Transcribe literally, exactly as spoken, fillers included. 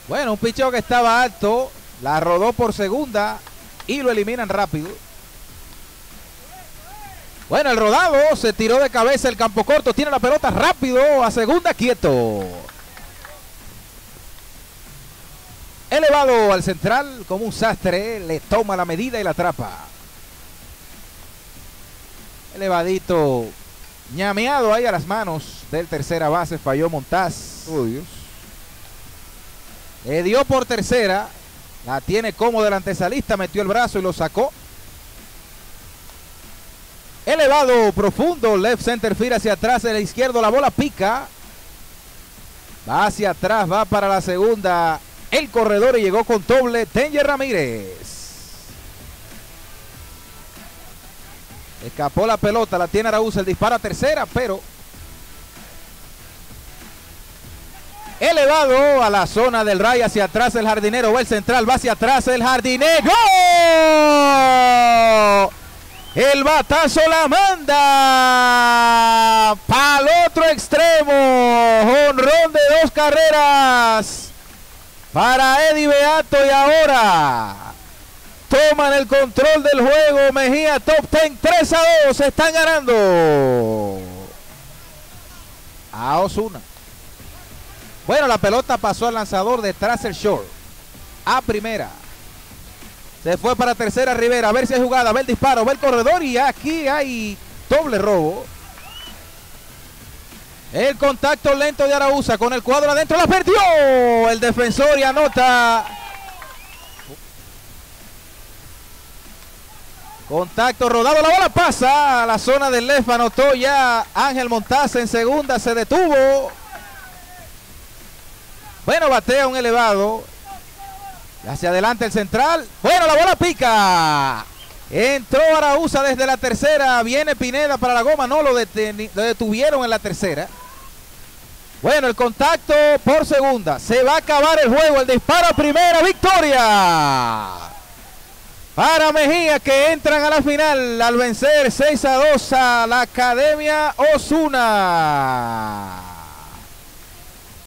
Bueno, un picheo que estaba alto, la rodó por segunda y lo eliminan rápido. Bueno, el rodado se tiró de cabeza el campo corto, tiene la pelota rápido a segunda, quieto. Elevado al central como un sastre, le toma la medida y la atrapa. Elevadito, ñameado ahí a las manos del tercera base, falló Montaz. Oh, Dios. Le dio por tercera, la tiene cómoda el antesalista, metió el brazo y lo sacó. Elevado, profundo, left center field hacia atrás, el izquierdo, la bola pica. Va hacia atrás, va para la segunda. El corredor y llegó con doble, Danger Ramírez. Escapó la pelota, la tiene Araúz, el disparo a tercera, pero elevado a la zona del ray hacia atrás el jardinero, va el central, va hacia atrás el jardinero. El batazo la manda para el otro extremo. Jonrón de dos carreras para Eddie Beato y ahora toman el control del juego. Mejía top diez, tres a dos, están ganando a Osuna. Bueno, la pelota pasó al lanzador detrás del short. A primera. Se fue para tercera Rivera. A ver si hay jugada. Ve el disparo. Ve el corredor. Y aquí hay doble robo. El contacto lento de Araúza con el cuadro adentro. La perdió. El defensor y anota. Contacto rodado. La bola pasa a la zona del left. Anotó ya Ángel Montaz en segunda. Se detuvo. Bueno, batea un elevado. Hacia adelante el central. Bueno, la bola pica. Entró Araúza desde la tercera. Viene Pineda para la goma. No lo, deten lo detuvieron en la tercera. Bueno, el contacto por segunda. Se va a acabar el juego. El disparo a primera. Victoria para Mejía, que entran a la final al vencer seis a dos a la Academia Osuna.